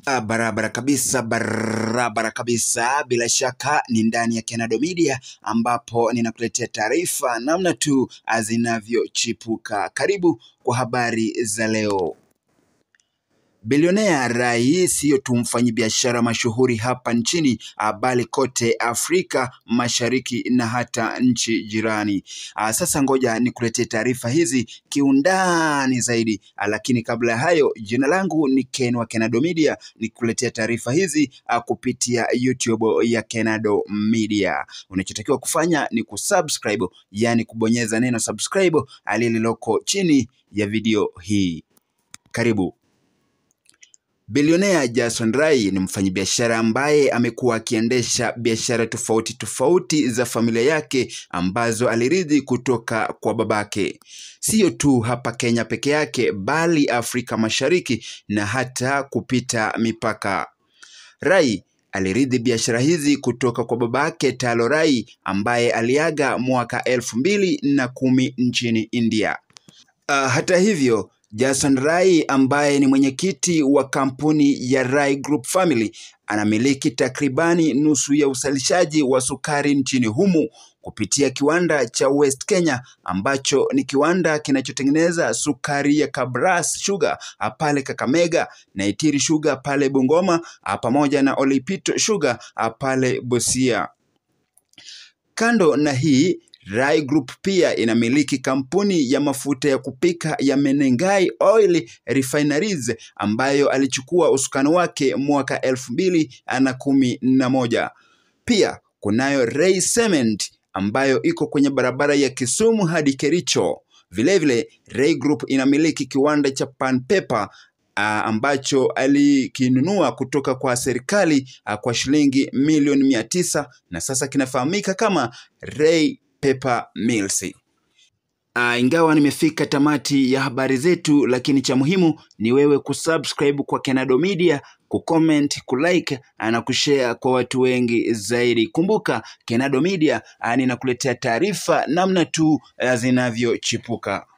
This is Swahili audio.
Barabara kabisa, bila shaka ni ndani ya Kenado Media ambapo ninakuletea taarifa namna tu zinavyochipuka. Karibu kwa habari za leo. Bilionea Rai sio tu mfanyabiashara mashuhuri hapa nchini, bali kote Afrika Mashariki na hata nchi jirani. Sasa ngoja nikuletee taarifa hizi kiundani zaidi, lakini kabla ya hayo, jina langu ni Ken wa Kenado Media, nikuletea taarifa hizi kupitia YouTube ya Kenado Media. Unachotakiwa kufanya ni kusubscribe, yani kubonyeza neno subscribe lililoko chini ya video hii. Karibu. Bilionea Jason Rai ni mfanyabiashara ambaye amekuwa akiendesha biashara tofauti za familia yake ambazo alirithi kutoka kwa babake. Sio tu hapa Kenya peke yake, bali Afrika Mashariki na hata kupita mipaka. Rai alirithi biashara hizi kutoka kwa babake Talo Rai ambaye aliaga mwaka 2010 nchini India. Hata hivyo, Jason Rai ambaye ni mwenyekiti wa kampuni ya Rai Group Family anamiliki takribani nusu ya uzalishaji wa sukari nchini humu kupitia kiwanda cha West Kenya ambacho ni kiwanda kinachotengeneza sukari ya Kabras Sugar pale Kakamega, na Itiri Sugar pale Bungoma, pamoja na Olipito Sugar pale Busia. Kando na hii, Rai Group pia inamiliki kampuni ya mafuta ya kupika ya Menengai Oil Refineries ambayo alichukua usukani wake mwaka 2011. Pia kunayo Rai Cement ambayo iko kwenye barabara ya Kisumu hadi Kericho. Vilevile Rai Group inamiliki kiwanda cha Pan Paper ambacho alikinunua kutoka kwa serikali kwa shilingi milioni 900 na sasa kinafahamika kama Rai Paper Mills. Ingawa nimefika tamati ya habari zetu, lakini cha muhimu ni wewe kusubscribe kwa Kenado Media, kucomment, kulike na kushare kwa watu wengi zaidi. Kumbuka Kenado Media ninakuletea taarifa namna tu zinavyochipuka.